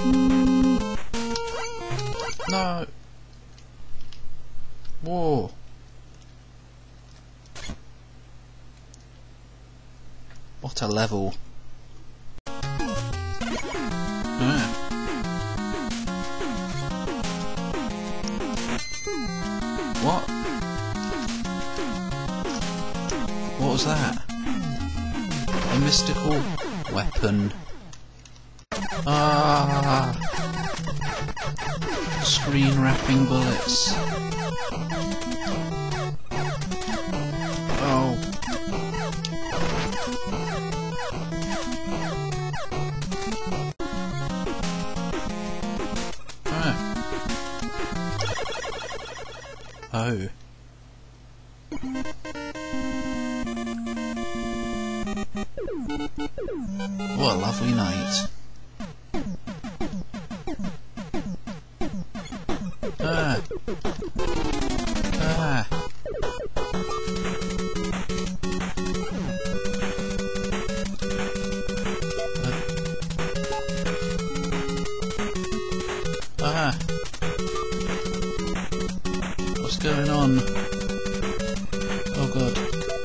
No. Whoa. What a level. What? What was that? A mystical weapon. Ah! Screen wrapping bullets. Oh. Oh. What a lovely night. Ah. Ah. Ah. What's going on? Oh god.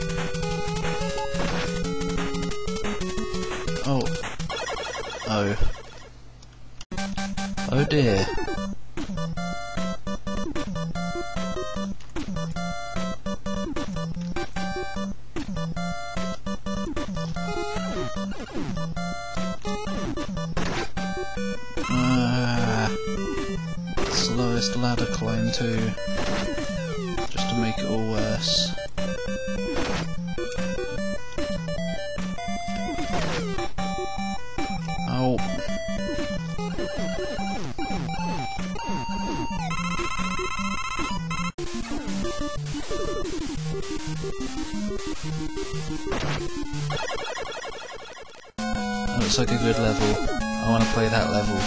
Oh. Oh. Oh dear. Slowest ladder climb too, just to make it all worse. Oh. Looks like a good level. I want to play that level.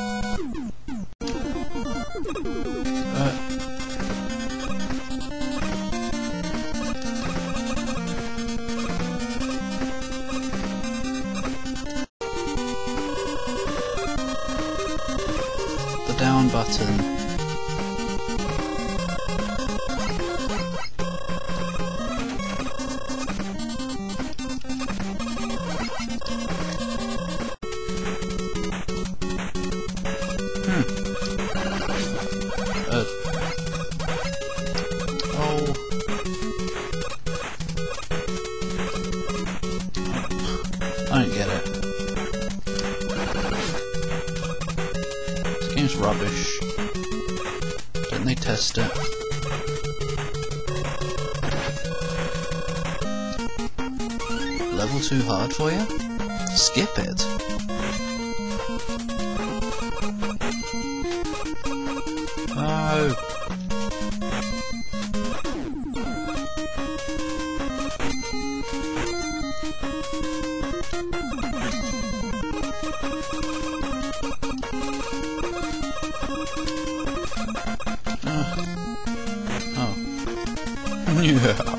The down button. Oh. I don't get it. This game's rubbish. Didn't they test it? Level too hard for you? Skip it. Oh. Oh. Yeah.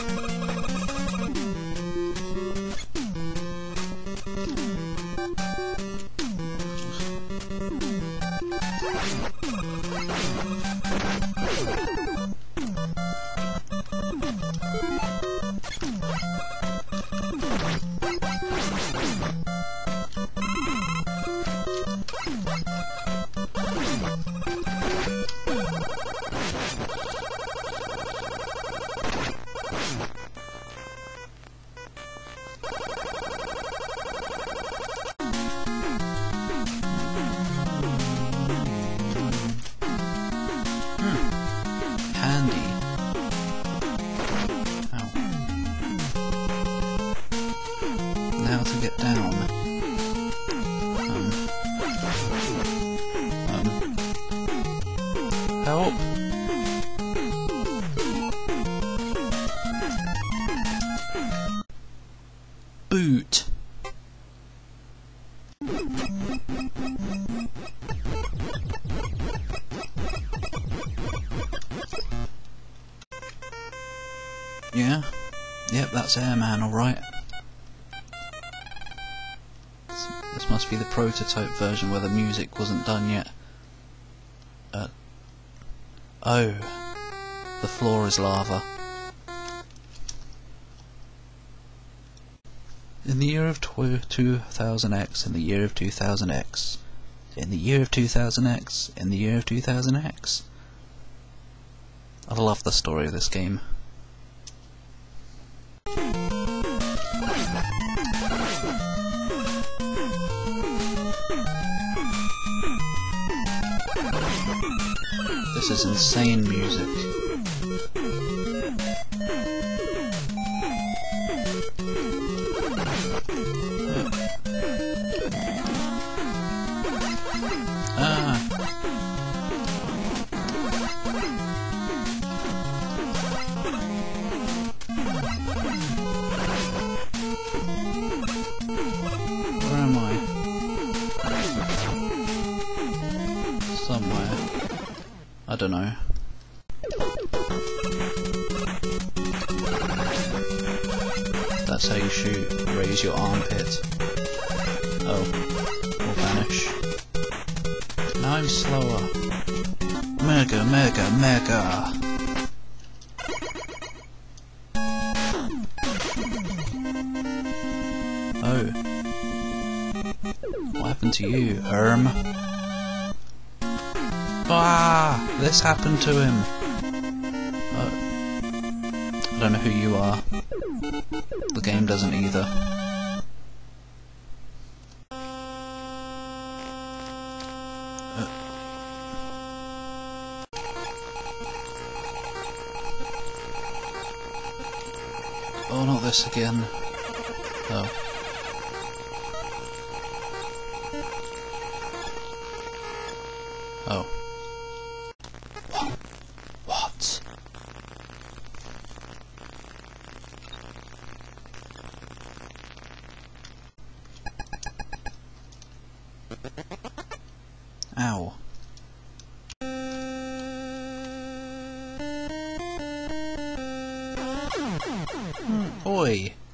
How to get down. Help! Boot. Yeah? Yep, that's Airman, alright. This must be the prototype version where the music wasn't done yet. Oh, the floor is lava. In the year of 2000X, in the year of 2000X, in the year of 2000X, in the year of 2000X. I love the story of this game. This is insane music. Where am I? Somewhere. I don't know. That's how you shoot. Raise your armpit. Oh. Or vanish. Now I'm slower. Mega, mega, mega! Oh. What happened to you, Ah! This happened to him! Oh. I don't know who you are. The game doesn't either. Oh, not this again. Oh. Oh. What? Ow. Oi!